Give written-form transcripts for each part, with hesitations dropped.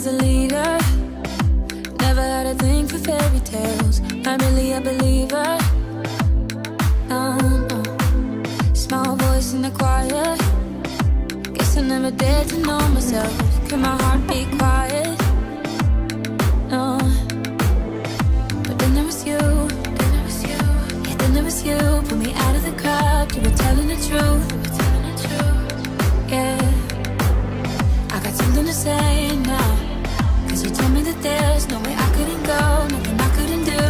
a leader. Never had a thing for fairy tales. Not really a believer. No, no. Small voice in the choir. Guess I never dared to know myself. Can my heart be quiet? No. But then there was you. Then there was you. Yeah, then there was you. Pulled me out of the crowd. You were telling the truth. Yeah. I got something to say now. Cause you told me that there's no way I couldn't go, nothing I couldn't do.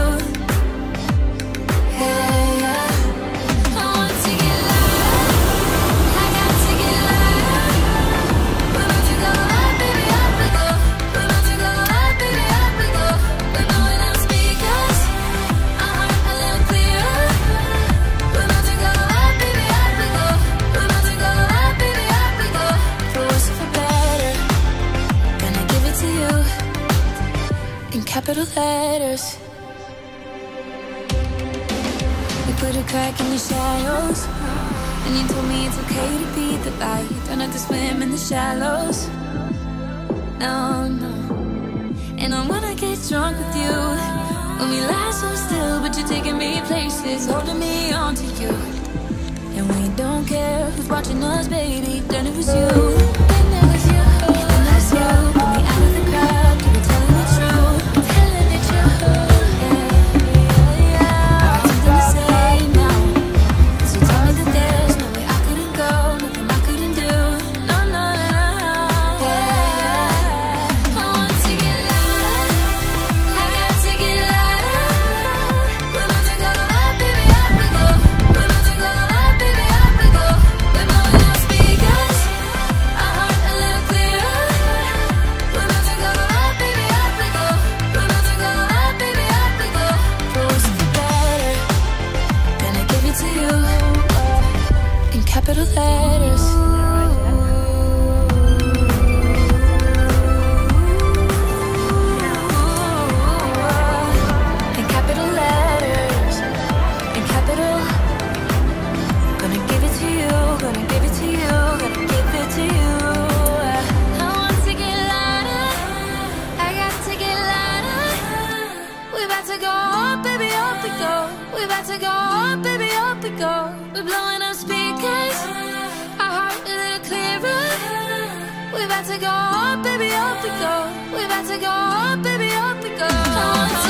Yeah, yeah. I want to get louder. I got to get louder. We're about to go up, baby, up we go. We're about to go up, baby, up we go. We're blowing out speakers. Our heart a little clearer. We're about to go up, baby, up we go. We're about to go up, baby, up we go. For worse or for better, gonna give it to you in capital letters. You put a crack in the shadows, and you told me it's okay to be the light. Don't have to swim in the shallows. No, no. And I wanna get drunk with you. When we lie so still, but you're taking me places, holding me on to you. And we don't care who's watching us, baby. Then it was you. Then it was you. Then it was you. Pull me out of the crowd. You were telling the truth. Telling the truth. Yeah, yeah, yeah. I got something to say now. Cause you told me that there's no way I couldn't go, nothing I couldn't do. No, no, no, no. Yeah. I want to get louder. I got to get louder. We're about to go up, baby, up we go. We're about to go up, baby, up we go. We're blowing out speakers. Our heart a little clearer. We're about to go up, baby, up we go. We're about to go up, baby, up we go. For worse or for better, gonna give it to you in capital letters. In capital letters, in capital. Gonna give it to you, gonna give it to you, gonna give it to you. I want to get louder, I got to get louder. We're about to go up, baby, up we go. We're about to go up, baby, up we go. We're blowing up speakers, our heart a little clearer. We're about to go up, baby, up we go. We're about to go up, baby, up we go. I want to